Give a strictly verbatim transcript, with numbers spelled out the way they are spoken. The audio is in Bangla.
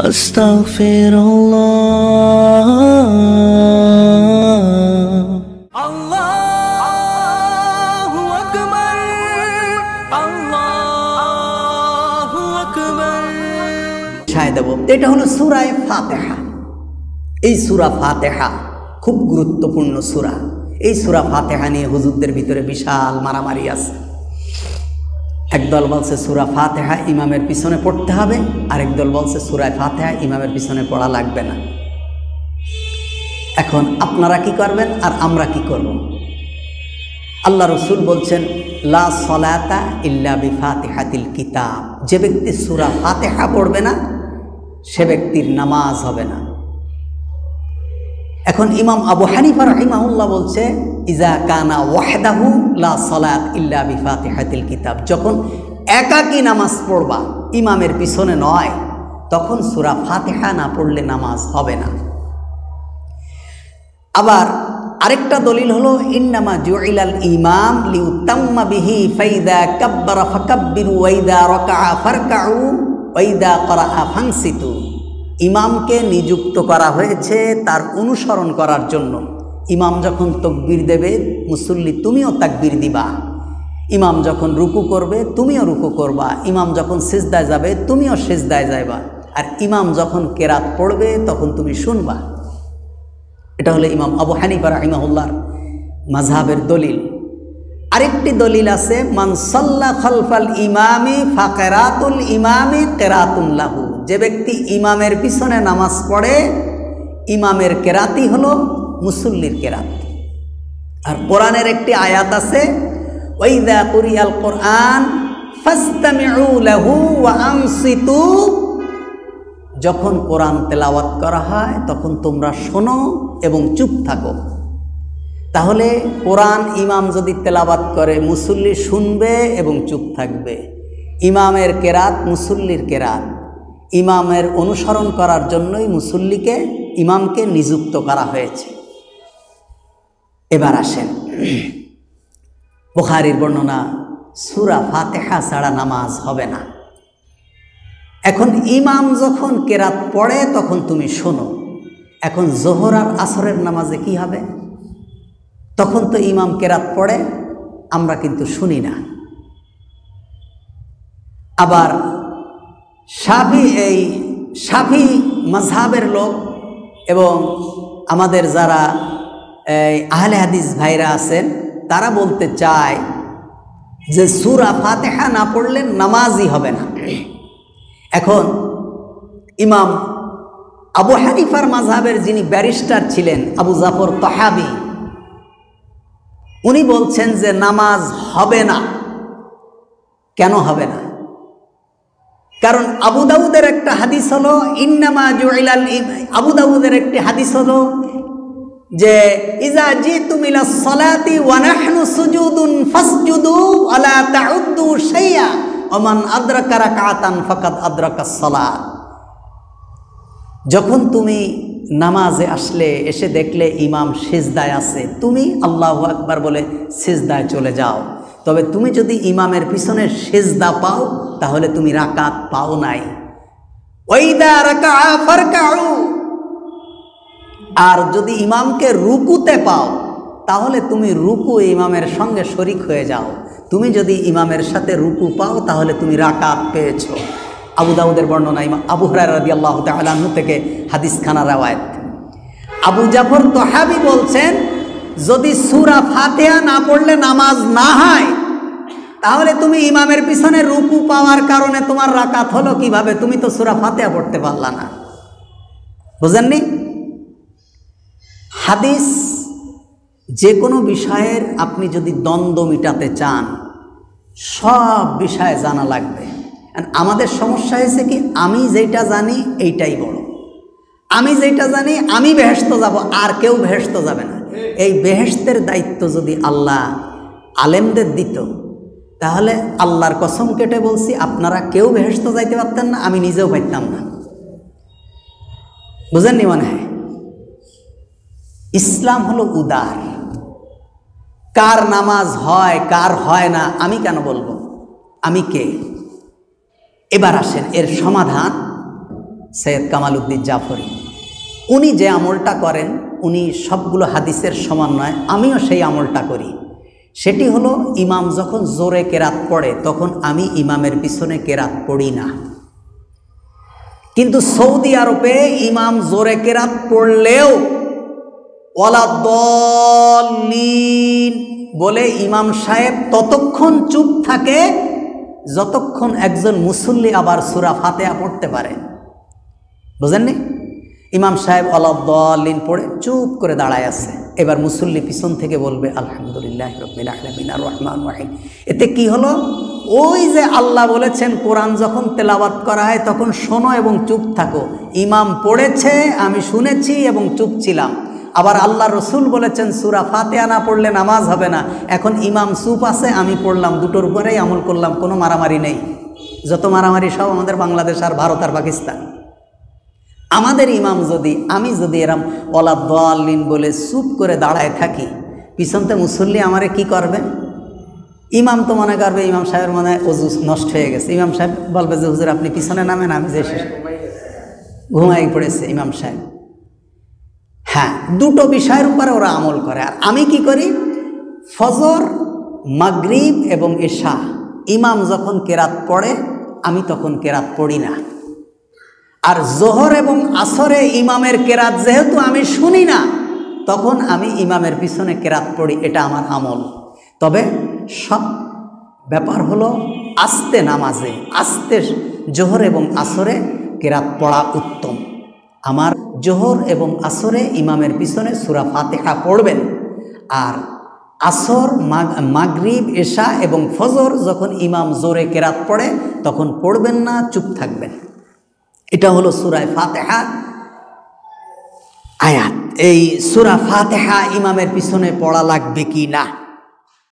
আস্তাগফিরুল্লাহ। আল্লাহু আকবার, আল্লাহু আকবার। ছায় দেব, এটা হলো সূরা ফাতিহা। এই সূরা ফাতিহা খুব গুরুত্বপূর্ণ সূরা। এই সূরা ফাতিহা নিয়ে হুজুরদের ভিতরে বিশাল মারামারি আছে। একদল বলছে সূরা ফাতিহা ইমামের পিছনে পড়তে হবে, আরেক দল বলছে সূরা ফাতিহা ইমামের পিছনে পড়া লাগবে না। এখন আপনারা কি করবেন আর আমরা কি করব? আল্লাহ রসুল বলছেন লা সলাতা ইল্লা বিফাতিহাতিল কিতাব, যে ব্যক্তি সূরা ফাতিহা পড়বে না সে ব্যক্তির নামাজ হবে না। এখন ইমাম আবু হানিফা রাহিমাহুল্লাহ বলছে ইজা কানা ওয়াহদাহু লা সালাত ইল্লা বিফাতিহাতিল কিতাব, যখন একাকী নামাজ পড়বা ইমামের পিছনে নয় তখন সূরা ফাতিহা না পড়লে নামাজ হবে না। আবার আরেকটা দলিল হলো ইন্নামা জুইলাল ইমাম লিউতাম্মা বিহি ফাইদা কাব্বারা ফাকাব্বিরু ওয়াইদা রাকাআ ফারকাউ ওয়াইদা ক্বরাআ ফানসিতু, ইমামকে নিযুক্ত করা হয়েছে তার অনুসরণ করার জন্য। ইমাম যখন তাকবীর দেবে মুসল্লি তুমিও তাকবীর দিবা, ইমাম যখন রুকু করবে তুমিও রুকু করবা, ইমাম যখন সিজদায় যাবে তুমিও সিজদায় যাইবা, আর ইমাম যখন কেরাত পড়বে তখন তুমি শুনবা। এটা হলো ইমাম আবু হানিফা রাহিমাহুল্লাহর মাযহাবের দলিল। আরেকটি দলিল আছে মান সাল্লা খালফাল ইমামি ফাকিরাতুল ইমামি কিরাতুন লাহু, যে ব্যক্তি ইমামের পিছনে নামাজ পড়ে ইমামের কেরাতি হলো মুসল্লির কেরাত। আর কোরআনের একটি আয়াত আছে ওয়াইদা কুরিয়াল কোরআন ফাসতামিউ লাহু ওয়া আনসিতু, যখন কোরআন তেলাওয়াত করা হয় তখন তোমরা শোনো এবং চুপ থাকো। তাহলে কোরআন ইমাম যদি তেলাওয়াত করে মুসল্লি শুনবে এবং চুপ থাকবে। ইমামের কেরাত মুসল্লির কেরাত, ইমামের অনুসরণ করার জন্যই মুসল্লিকে ইমামকে নিযুক্ত করা হয়েছে। এবার আসেন বুখারীর বর্ণনা সূরা ফাতিহা ছাড়া নামাজ হবে না। এখন ইমাম যখন কেরাত পড়ে তখন তুমি শোনো। এখন যোহর আর আসরের নামাজে কি হবে? তখন তো ইমাম কেরাত পড়ে, আমরা কিন্তু শুনি না। আবার শাফি এই শাফি মাযহাবের লোক এবং আমাদের যারা আহলে হাদিস ভাইরা আছেন তারা বলতে চায় যে সূরা ফাতিহা না পড়লে নামাজই হবে না। এখন ইমাম আবু হানিফার মাযহাবের যিনি ব্যারিস্টার ছিলেন আবু জাফর তাহাবি, উনি বলছেন যে নামাজ হবে না। কেন হবে না? কারণ আবু দাউদের একটা হাদিস হলো ইন্নামা জুইলাল আবু দাউদের একটি হাদিস হলো যে ইজা জিতুম ইলাস সালাতি ওয়া নাহনু সুজুদুন ফাসজুদু ওয়ালা তাউদ্দু শাইআ ওয়া মান আদরাকা রাকাতান ফাকাদ আদরাকাস সালাত। যখন তুমি নামাজে আসলে এসে দেখলে ইমাম সিজদায় আছে, তুমি আল্লাহু আকবার বলে সিজদায় চলে যাও। তবে তুমি যদি ইমামের পিছনে সিজদা পাও তাহলে তুমি রাকাত পাও নাই। ওয়াইদা রাকাআ ফারকাউ, আর যদি ইমামকে রুকুতে পাও তাহলে তুমি রুকু ইমামের সঙ্গে শরিক হয়ে যাও। তুমি যদি ইমামের সাথে রুকু পাও তাহলে তুমি রাকাত পেয়েছো। আবু দাউদের বর্ণনা ইমাম আবু হুরায়রা রাদিয়াল্লাহু তাআলা আনহু থেকে হাদিসখানা রওয়ায়াত। আবু জাফর তাহাবি বলছেন যদি সূরা ফাতিহা না পড়লে নামাজ না হয় তাহলে তুমি ইমামের পিছনে রুকু পাওয়ার কারণে তোমার রাকাত হলো কিভাবে? তুমি তো সূরা ফাতিহা পড়তে পারলা না। বুঝেননি? হাদিস যে কোনো বিষয়ের আপনি যদি দ্বন্দ্ব মিটাতে চান সব বিষয়ে জানা লাগবে। আমাদের সমস্যা হয়েছে কি, আমি যেটা জানি এইটাই বড়, আমি যেটা জানি আমি বেহেশত যাব, আর কেউ বেহেশত যাবে না। এই বেহেশতের দায়িত্ব যদি আল্লাহ আলেমদের দিত তাহলে আল্লাহর কসম কেটে বলছি আপনারা কেউ বেহেশত যাইতে পারতেন না, আমি নিজেও পাইতাম না। বুঝেননি মনে হয়? ইসলাম হলো উদার। কার নামাজ হয় কার হয় না আমি কেন বলবো? আমি কে? এবার আসেন এর সমাধান। সৈয়দ কামাল উদ্দিন জাফরি, উনি যে আমলটা করেন উনি সবগুলো হাদিসের সমন্বয়, আমিও সেই আমলটা করি। সেটি হলো ইমাম যখন জোরে কেরাত পড়ে তখন আমি ইমামের পিছনে কেরাত পড়ি না। কিন্তু সৌদি আরবে ইমাম জোরে কেরাত পড়লেও ওয়ালাদ্দাল্লিন বলে ইমাম সাহেব ততক্ষণ চুপ থাকে যতক্ষণ একজন মুসল্লি আবার সূরা ফাতিহা পড়তে পারে। বুঝেননি? ইমাম সাহেব ওয়ালাদ্দাল্লিন পড়ে চুপ করে দাঁড়ায় আছে, এবার মুসল্লি পিছন থেকে বলবে আলহামদুলিল্লাহ রাব্বিল আলামিন আর রহমানির রহিম। এতে কি হলো? ওই যে আল্লাহ বলেছেন কোরআন যখন তেলাওয়াত করা হয় তখন শোনো এবং চুপ থাকো, ইমাম পড়েছে আমি শুনেছি এবং চুপ ছিলাম। আবার আল্লাহ রসুল বলেছেন সূরা ফাতিহা না পড়লে নামাজ হবে না, এখন ইমাম চুপ আছে আমি পড়লাম, দুটোর উপরেই আমল করলাম, কোনো মারামারি নেই। যত মারামারি সব আমাদের বাংলাদেশ আর ভারত আর পাকিস্তান। আমাদের ইমাম যদি, আমি যদি এরম ওয়ালাদ্দাল্লিন বলে চুপ করে দাঁড়ায় থাকি, পিছনতে মুসল্লি আমারে কি করবে? ইমাম তো মনে করবে ইমাম সাহেবের মনে অজু নষ্ট হয়ে গেছে, ইমাম সাহেব বলবে যে হুজুর আপনি পিছনে নামেন, আমি যে ঘুমাই পড়েছে ইমাম সাহেব। হ্যাঁ, দুটো বিষয়ের উপরে ওরা আমল করে। আর আমি কি করি? ফজর, মাগরিব এবং এশা ইমাম যখন কেরাত পড়ে আমি তখন কেরাত পড়ি না। আর জোহর এবং আসরে ইমামের কেরাত যেহেতু আমি শুনি না, তখন আমি ইমামের পিছনে কেরাত পড়ি, এটা আমার আমল। তবে সব ব্যাপার হলো আস্তে নামাজে, আস্তে জোহর এবং আসরে কেরাত পড়া উত্তম। আমার জোহর এবং আসরে ইমামের পিছনে সূরা ফাতিহা পড়বেন, আর আসর, মাগরিব, এশা এবং ফজর যখন ইমাম জোরে কেরাত পড়ে তখন পড়বেন না, চুপ থাকবেন। এটা হলো সূরা ফাতিহা আয়াত। এই সূরা ফাতিহা ইমামের পিছনে পড়া লাগবে কি না?